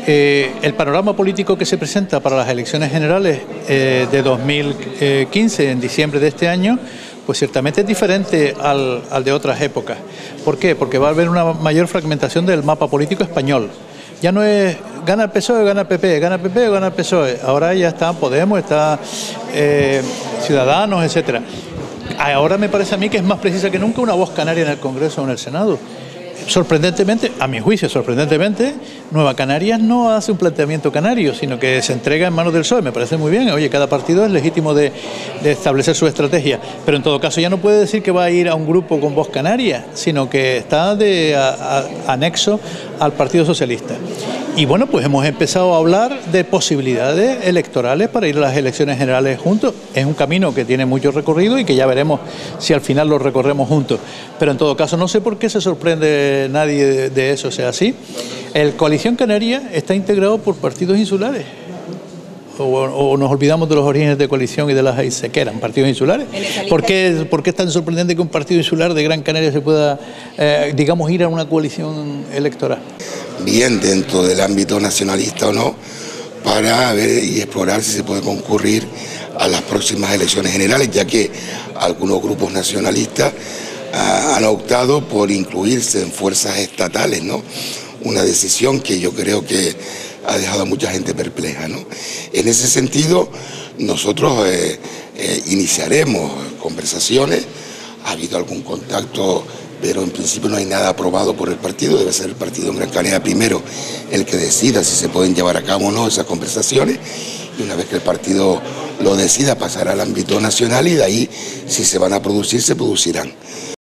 El panorama político que se presenta para las elecciones generales de 2015, en diciembre de este año, pues ciertamente es diferente al de otras épocas. ¿Por qué? Porque va a haber una mayor fragmentación del mapa político español. Ya no es gana el PSOE, gana el PP, gana el PP o gana el PSOE. Ahora ya está Podemos, está Ciudadanos, etcétera. Ahora me parece a mí que es más precisa que nunca una voz canaria en el Congreso o en el Senado. Sorprendentemente, a mi juicio, Nueva Canarias no hace un planteamiento canario, sino que se entrega en manos del PSOE. Me parece muy bien. Oye, cada partido es legítimo de establecer su estrategia, pero en todo caso ya no puede decir que va a ir a un grupo con voz canaria, sino que está anexo al Partido Socialista. Y bueno, pues hemos empezado a hablar de posibilidades electorales para ir a las elecciones generales juntos. Es un camino que tiene mucho recorrido y que ya veremos si al final lo recorremos juntos. Pero en todo caso no sé por qué se sorprende nadie de eso sea así. El Coalición Canaria está integrado por partidos insulares. O nos olvidamos de los orígenes de coalición y de las AIC, que eran partidos insulares. ¿Por qué es tan sorprendente que un partido insular de Gran Canaria se pueda, digamos, ir a una coalición electoral? Bien, dentro del ámbito nacionalista o no, para ver y explorar si se puede concurrir a las próximas elecciones generales, ya que algunos grupos nacionalistas han optado por incluirse en fuerzas estatales, ¿no? Una decisión que yo creo que ha dejado a mucha gente perpleja, ¿no? En ese sentido, nosotros iniciaremos conversaciones. Ha habido algún contacto, pero en principio no hay nada aprobado por el partido. Debe ser el partido en Gran Canaria primero el que decida si se pueden llevar a cabo o no esas conversaciones, y una vez que el partido lo decida pasará al ámbito nacional, y de ahí, si se van a producir, se producirán.